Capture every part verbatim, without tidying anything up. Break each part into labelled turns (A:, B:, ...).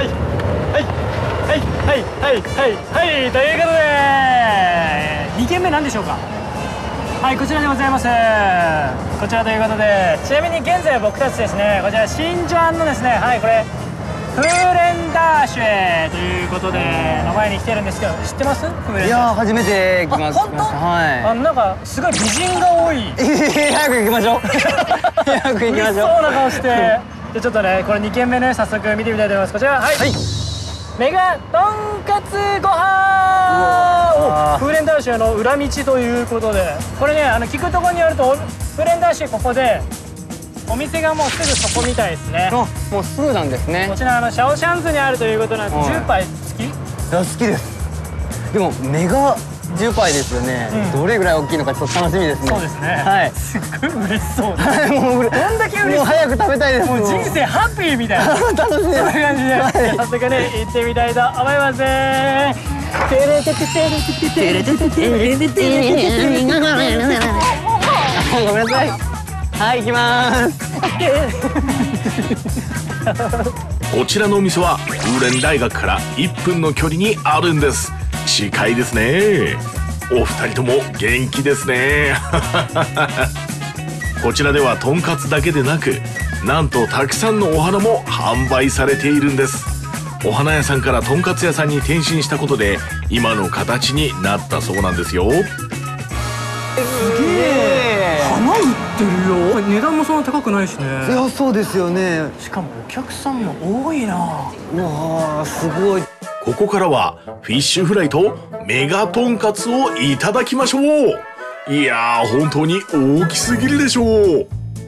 A: はいはいはいはいはいということでにけんめ何でしょうか。はい、こちらでございます。こちらということで、ちなみに現在僕たちですね、こちら新ジャンのですね、はい、これフーレンダーシュへということでの前に来てるんですけど、知ってます？フーレンダーシュ。
B: いやー、初めて来ます。
A: 本当？
B: はい。
A: あのなんかすごい美人が多い。
B: 早く行きましょう。早く行きましょう。
A: 嬉しそうな顔して。でちょっとね、これにけんめね、早速見てみたいと思います。こちら、はい。はい、メガとんかつごはん。フーレンダーシュの裏道ということで、これね、あの聞くところによるとフーレンダーシュここでお店がもうすぐそこみたいですね。
B: あ、もうすぐなんですね。
A: こちらあのシャオシャンズにあるということなんです。じゅっぱい好き？い
B: や、好きです。でもメガじゅっぱいですよね、うん、どれぐらい大きいのかちょっと楽しみですね。
A: そうですね。はい。すっごい嬉しそうです。
B: はい、もう
A: どんだけ嬉しそう。もう
B: 早く食べたいです。
A: もう人生ハッピーみたいな。楽しみです。そんな感じで、はい、早速ね行ってみたいと思います。テレテテテレテテテテレテテテテレテテテ
B: ごめんなさい。はい、行きます。
C: こちらのお店は風蓮大学からいっぷんの距離にあるんです。近いですね。お二人とも元気ですね。こちらではとんかつだけでなく、なんとたくさんのお花も販売されているんです。お花屋さんからとんかつ屋さんに転身したことで今の形になったそうなんですよ。
A: すげえ。花売ってるよ。値段もそんな高くないしね。
B: いや、そうですよね。
A: しかもお客さんも多いな。
B: うわー、すごい。
C: ここからはフィッシュフライとメガとんかつをいただきましょう。いやー、本当に大きすぎるでしょう。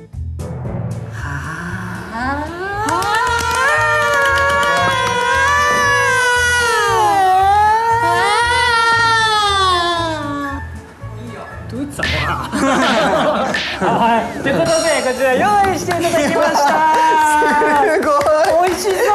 A: はい、ということでこちら用意していただきました。
B: すごい。
A: 美味しそう。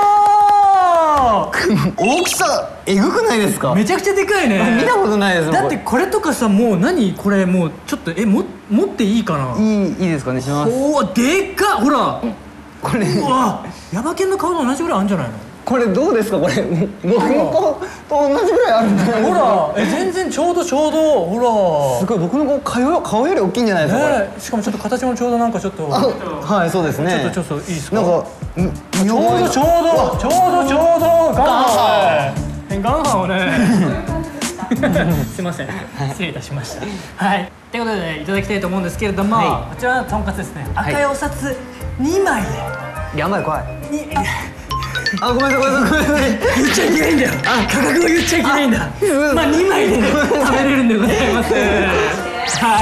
B: 大きさえぐくないですか？
A: めちゃくちゃでかいね。
B: 見たことないです。
A: だってこれとかさ、もう何これ、もうちょっとえも持っていいかな。
B: いいいいですかね。します。
A: おお、でっか。ほら
B: これ、
A: うわ、ヤバケンの顔と同じぐらいあるんじゃないの？
B: これどうですか？これ僕の顔と同じぐらいあるんじゃないですか？
A: ほら、え全然ちょうどちょうど。ほら、
B: すごい。僕の顔顔より大きいんじゃないですか、これ。
A: しかもちょっと形もちょうどなんかちょっと。
B: はい、そうですね。
A: ちょっとちょっといいですか？
B: なんか
A: ちょうどちょうどちょうどちょうどガンハンガンハンをね。すいません、失礼いたしました。はい、ということでいただきたいと思うんですけれども、こちらのとんかつですね、赤いお札にまいで。
B: やばい、怖い。あ、ごめんなさい、ごめんなさい、ごめんなさい。
A: 言っちゃいけないんだよ。価格を言っちゃいけないんだ。まあにまいで食べれるんでございます。はい。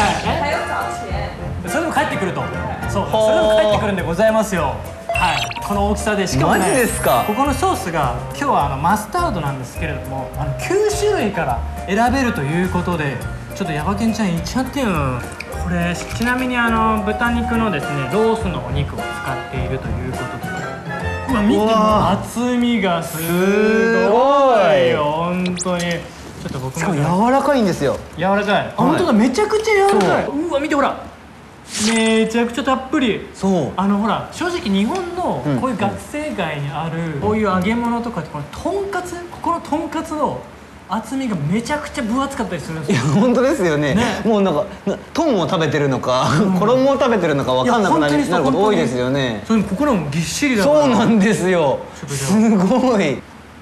A: それでも帰ってくると。そう、それでも帰ってくるんでございますよ。はい、この大きさで。しかもね、
B: マジですか？
A: ここのソースが今日はあのマスタードなんですけれども、あのきゅうしゅるいから選べるということで、ちょっとヤバケンちゃんいっちゃってよ。これちなみにあの豚肉のですねロースのお肉を使っているということで、うわ見ても厚みがすごいよ、本当に。ちょっと僕も。
B: しかも柔らかいんですよ。
A: 柔らかい。本当だ、めちゃくちゃ柔らかい。うわ見てほら。めちゃくちゃたっぷり。
B: そう。
A: あのほら、正直日本のこういう学生街にあるこういう揚げ物とかって、このとんかつ、ここのとんかつの厚みがめちゃくちゃ分厚かったりするんですよ。
B: いや、本当ですよね。もうなんかトンを食べてるのか衣を食べてるのか分かんなくなること多いですよね。
A: それもここらもぎっしりだから。
B: そうなんですよ。すごい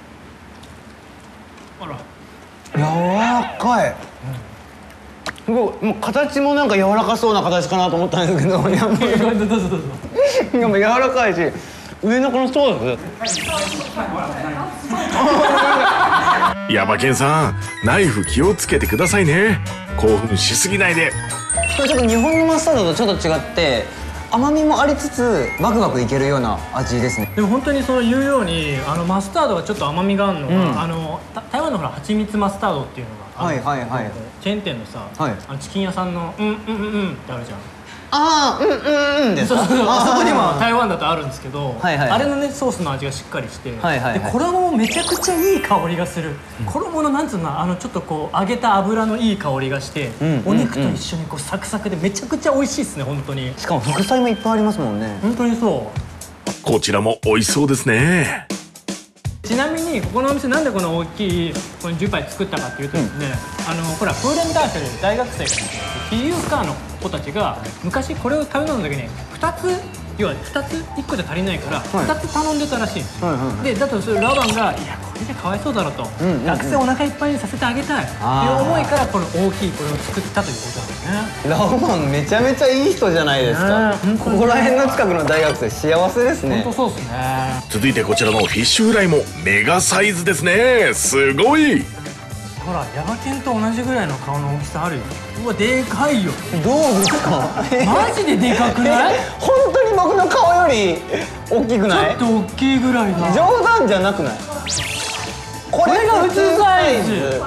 B: 柔らかい。すごい、もう形もなんか柔らかそうな形かなと思ったんですけど、やっぱり
A: どうぞどうぞ。
B: でも柔らかいし、上のこのソース。
C: ヤバケンさん、ナイフ気をつけてくださいね。興奮しすぎないで。
B: これちょっと日本のマスタードとちょっと違って、甘みもありつつバクバクいけるような味ですね。
A: でも本当にそう言うように、あのマスタードがちょっと甘みがあるのが、うん、あの台湾のほら蜂蜜マスタードっていうのがあるんですけど、はいはいはい、チェーン店のさ、はい、あのチキン屋さんのうんうんうんうんってあるじゃん。
B: ああ、うんうんうんですか。
A: そうそうそう、あそこにも台湾だとあるんですけど、あれのねソースの味がしっかりして、で衣もめちゃくちゃいい香りがする。衣のなんつうの、あのちょっとこう揚げた油のいい香りがして、お肉と一緒にこうサクサクでめちゃくちゃ美味しいですね、本当に。
B: しかも副菜もいっぱいありますもんね。
A: 本当にそう。
C: こちらも美味しそうですね。
A: ちにここのお店なんでこの大きいこのじゅっぱい作ったかっていうとですね、うん、あのほらプーレンダーシャで大学生がピーユーカーの子たちが昔これを食べ物の時にふたつ、要はふたついっこじゃ足りないからふたつ頼んでたらしいんですよ、はいはいはい、でだとそれラバンがいやこれじゃかわいそうだろうと、うんうんうん、学生お腹いっぱいにさせてあげたいっていう思いからこの大きいこれを作ったということなんですね。
B: ラバンめちゃめちゃいい人じゃないですか、ね、ここら辺の近くの大学生幸せですね。
A: 本当そうですね。
C: 続いてこちらのフィッシュフライもメガサイズですね。すごい。
A: ほらヤバケンと同じぐらいの顔の大きさあるよ。うわでかいよ。
B: どうですか
A: マジででかくない
B: 本当に僕の顔より大きくない？
A: ちょっと大きいぐらいだ。
B: 冗談じゃなくない？
A: これが普通サイズ。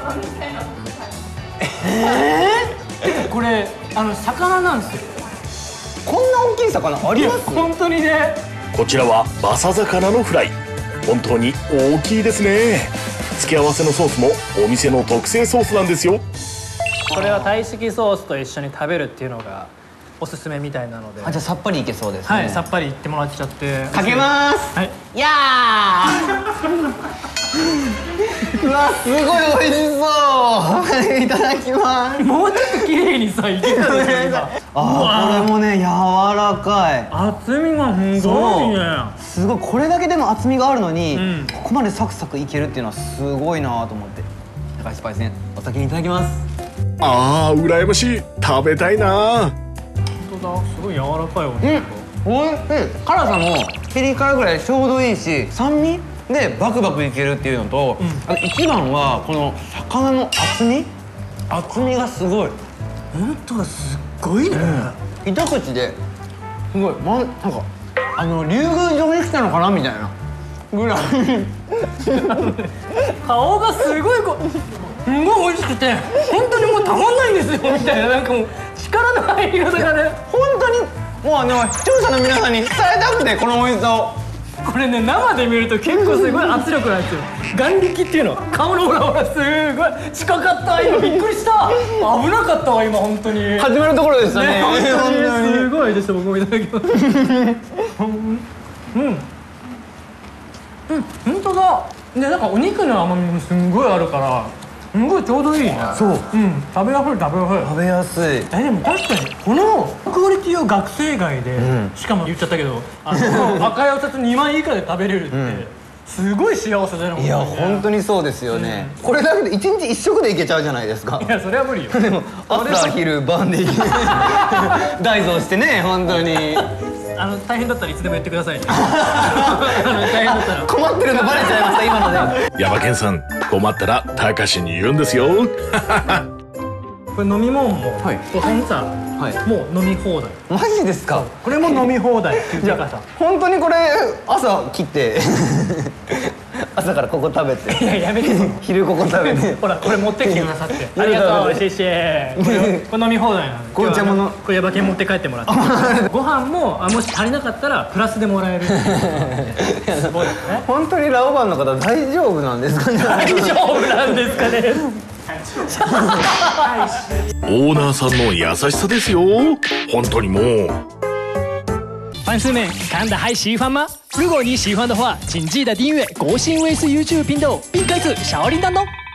A: えー、これあの魚なんですよ。
B: こんな大きい魚あります？
A: 本当にね。
C: こちらはバサ魚のフライ。本当に大きいですね。付け合わせのソースもお店の特製ソースなんですよ。
A: これはタイ式ソースと一緒に食べるっていうのがおすすめみたいなので。
B: あ、じゃあさっぱりいけそうですね。
A: はい、さっぱりいってもらっちゃって。
B: かけます。
A: はい。
B: いやーうわ、すごい美味しそう。いただきます。
A: もうちょっと綺麗にさいけたね今。
B: あ、これもね柔らかい。
A: 厚みがすごいね。
B: すごい、これだけでも厚みがあるのに、うん、ここまでサクサクいけるっていうのはすごいなと思って。高橋スパイセン、お先にいただきます。
C: あー、羨ましい。食べたいな。
A: 本当だ、すごい柔らかいお肉。
B: うん、おいしい。辛さもピリ辛ぐらいちょうどいいし、酸味でバクバクいけるっていうのと、うん、あと一番はこの魚の厚み厚みがすごい。
A: 本当だ、すっごいね、
B: うん、一口ですごい、ま、なんかあの竜宮城に来たのかなみたいなぐらい
A: 顔がすごいこうすごい美味しくて本当にもうたまんないんですよみたいな、なんかもう力の入り方がね、
B: 本当にもうあの視聴者の皆さんに伝えたくて、この美味しさを。
A: これね、生で見ると結構すごい圧力なんですよ。眼力っていうの、顔のほらほらすごい近かった。今びっくりした。危なかったわ今本当に。
B: 始まるところでしたね。
A: 本当にすごいでした。僕もいただきます。うんうん、本当だ。でなんかお肉の甘みもすんごいあるからすごいちょうどいいね。
B: そう、
A: うん、食べやすい食べやすい
B: 食べやすい。
A: えでも確かにこのクオリティを学生街で、うん、しかも言っちゃったけどあの赤いお札にまん以下で食べれるって、うん、すごい幸せだよね。
B: いや本当にそうですよね、うん、これだけで一日一食でいけちゃうじゃないですか。
A: いやそれは無理よ。
B: でも朝昼晩で大増してね、本当に
A: あの大変だったらいつでも言ってくださいね。大変だったら。
B: 困ってるのバレちゃいました今ので。
C: ヤバケンさん、困ったらたかしに言うんですよ。
A: これ飲み物も、はい、これさ、はい、もう飲み放題。
B: マジですか？
A: これも飲み放題っていうかさ。
B: 本当にこれ朝切って朝からここ食べて。
A: いややめて。
B: 昼ここ食べて。
A: ほらこれ持ってきてくださって。ありがとう。シェシェ。これこれ飲み放題なの。
B: 紅茶もの。
A: これヤバケン持って帰ってもらって。ご飯もあもし足りなかったらプラスでもらえる。すごいですね。
B: 本当にラオバンの方大丈夫なんですかね。
A: 大丈夫なんですかね。
C: オーナーさんの優しさですよ。本当にもう。
A: 粉丝们看得还喜欢吗？如果你喜欢的话，请记得订阅国信卫视 YouTube 频道，并开启小铃铛哦。